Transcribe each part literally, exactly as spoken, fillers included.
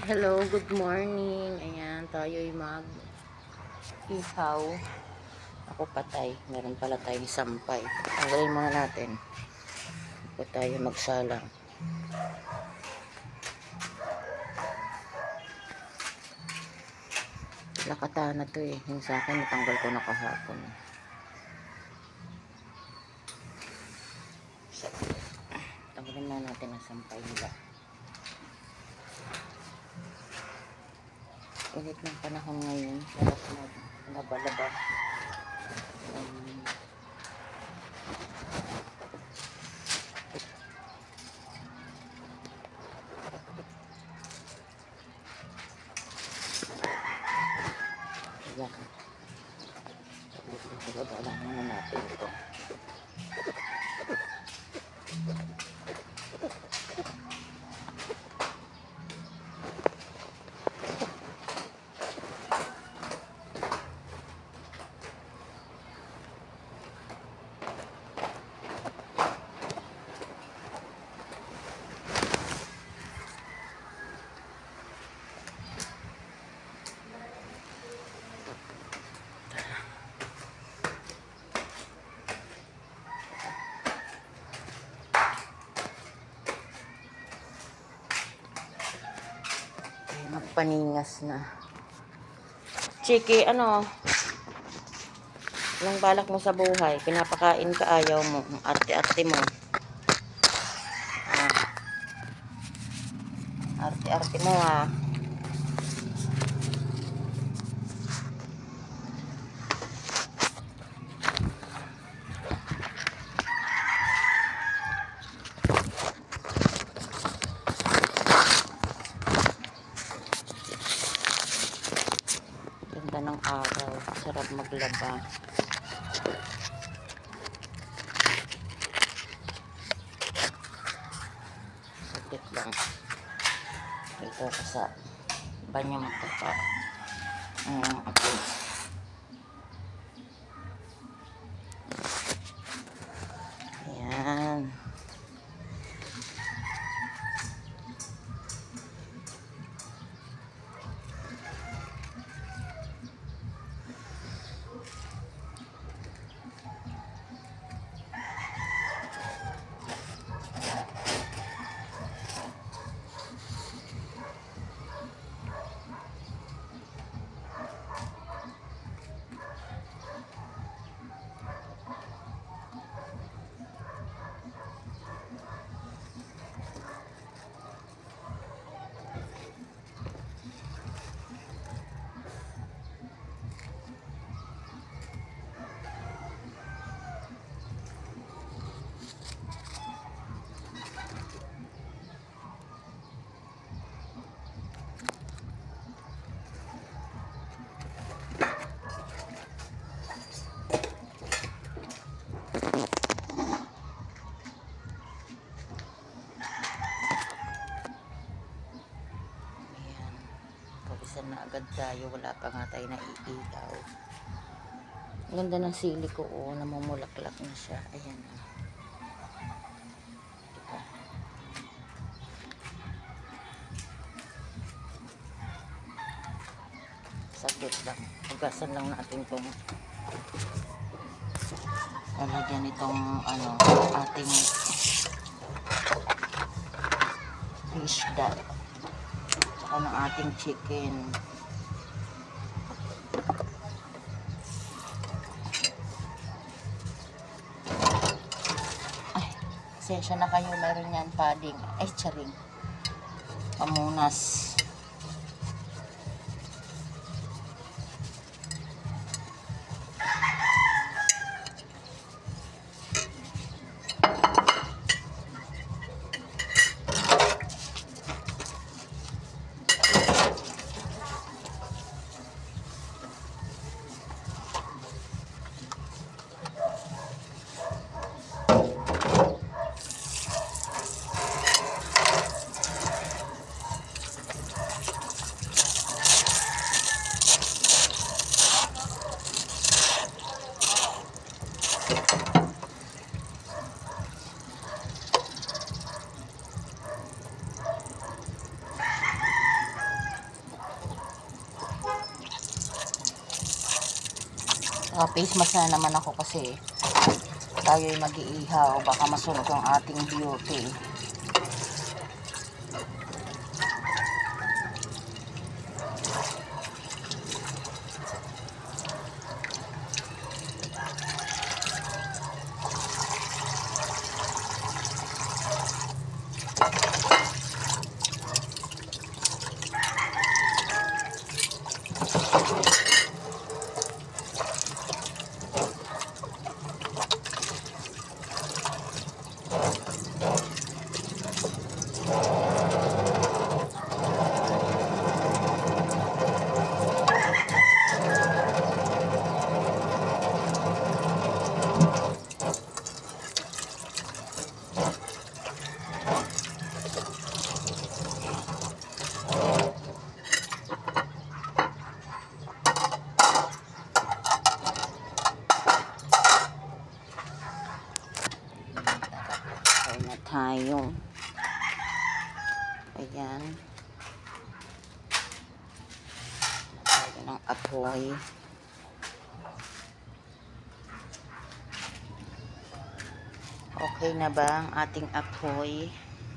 Hello, good morning. Ayan, tayo'y mag-ihaw. Ako patay. Meron pala tayong sampay. Tanggalin muna natin. Ako tayo magsalang. Lakata na to eh. Yung sa akin, natanggal ko na kahapon. Tanggalin na natin ang sampay nila. Init ng panahon ngayon. Sarap na nabalaba. Um, Yan. Sababa lang natin ito. Paningas na. Chiki, ano? Anong balak mo sa buhay? Pinapakain ka, ayaw mo. Arte-arte mo. Ah. Arte-arte mo, ha. Ganda ng araw. Sarap maglaba. Saglit lang. Ito ka sa banyo magtapa. Ang ako. Ayan. Na agad tayo, wala pa nga tayo naiilaw. Ganda ng sili ko, oh, namumulaklak na siya. Ayan. Diba? Saglit lang. Hugasan lang natin itong lalagyan itong ano, ating fish dal. Saka ng ating chicken. Ay, sensya na kayo, mayroon yan padding. Ay, charing. Pamunas. Uh, face mask na naman ako kasi tayo'y mag-iihaw. Baka masunog ang ating beauty. Tayo. Ayan. Tayo ng apoy. Okay na ba ang ating apoy?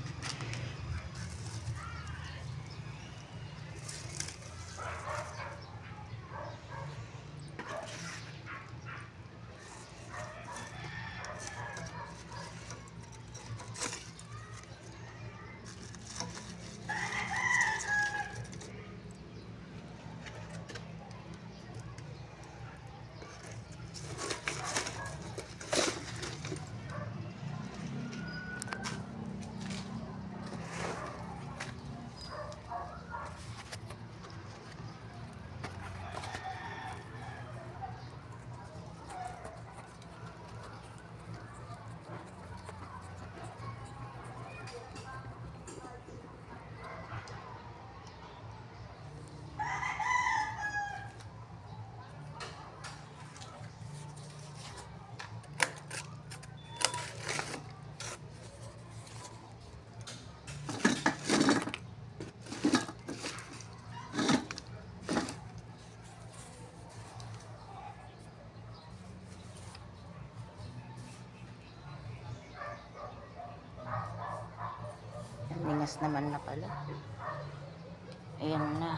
Ningas naman na pala. Ayan na.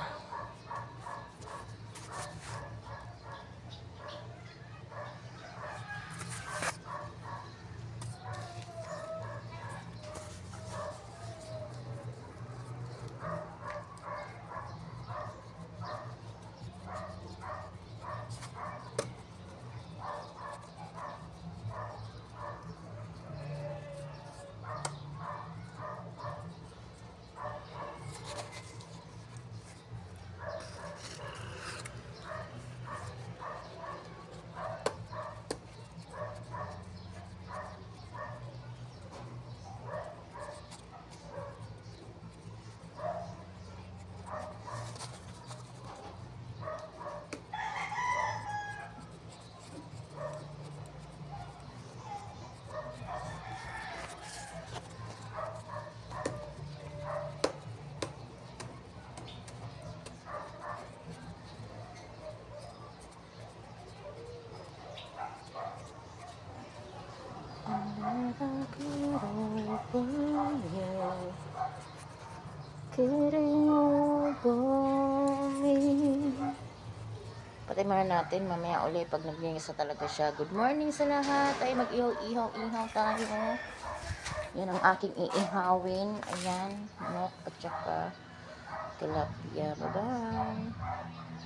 Patay muna natin mamaya ulit pag naglingisa talaga siya. Good morning sa lahat. Ay mag-ihaw-ihaw-ihaw tayo. Yan ang aking iihawin. Ayan. Manok at saka tilapia. Bye-bye.